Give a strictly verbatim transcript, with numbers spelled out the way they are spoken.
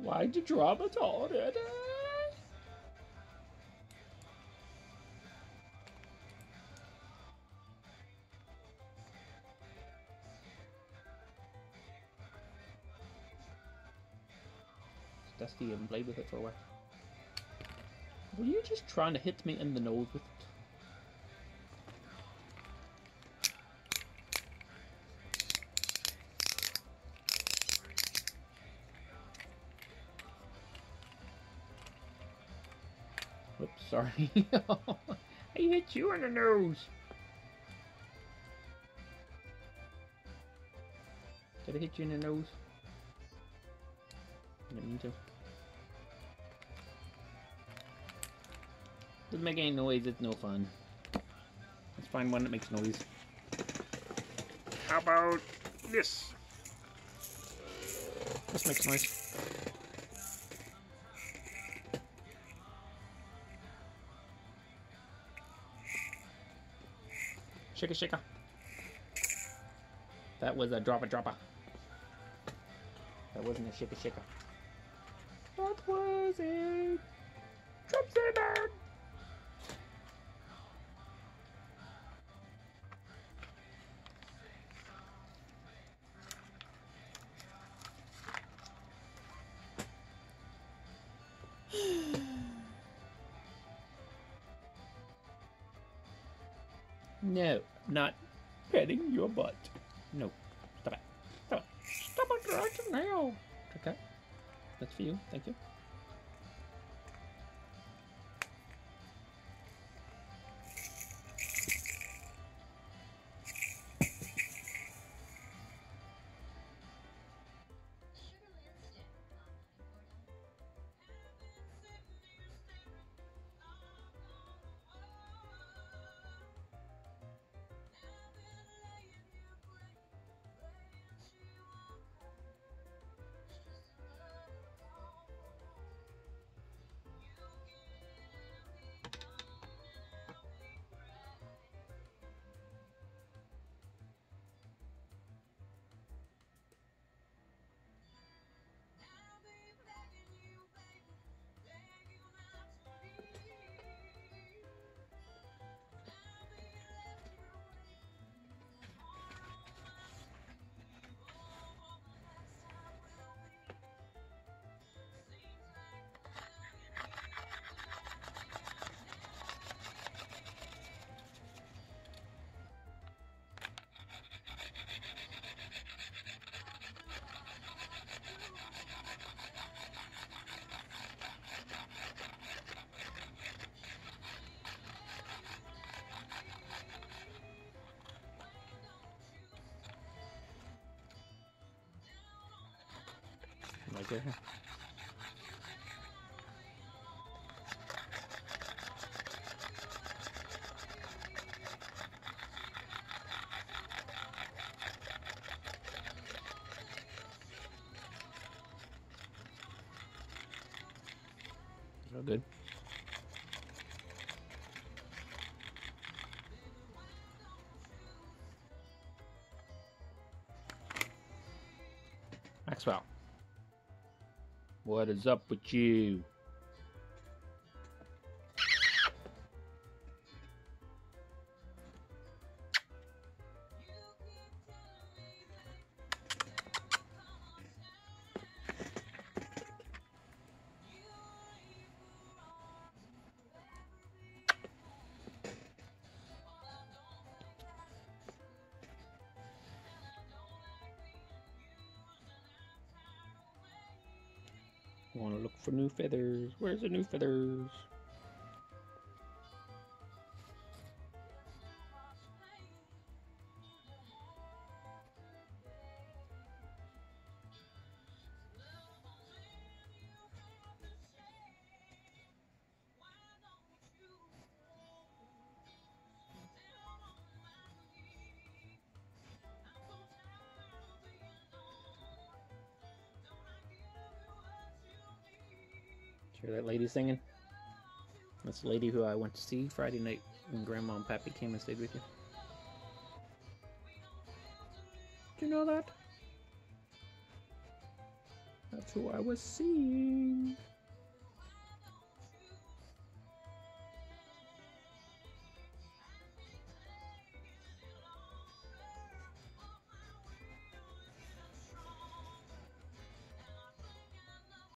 Why'd you drop it already? Dusty and played with it for a while. Were you just trying to hit me in the nose with it? Whoops, sorry. I hit you in the nose. Did I hit you in the nose? I didn't mean to. Doesn't make any noise, it's no fun. Let's find one that makes noise. How about this? This makes noise. Shaka shaka. That was a dropper dropper. That wasn't a shaka shaka. That was a Trump Saber. No, not petting your butt. No, stop it. Stop it. Stop it right now. Okay, that's for you. Thank you. Like it. So good. Maxwell. What is up with you? I want to look for new feathers. Where's the new feathers? Hear that lady singing? That's the lady who I went to see Friday night when Grandma and Pappy came and stayed with you. Did you know that? That's who I was seeing.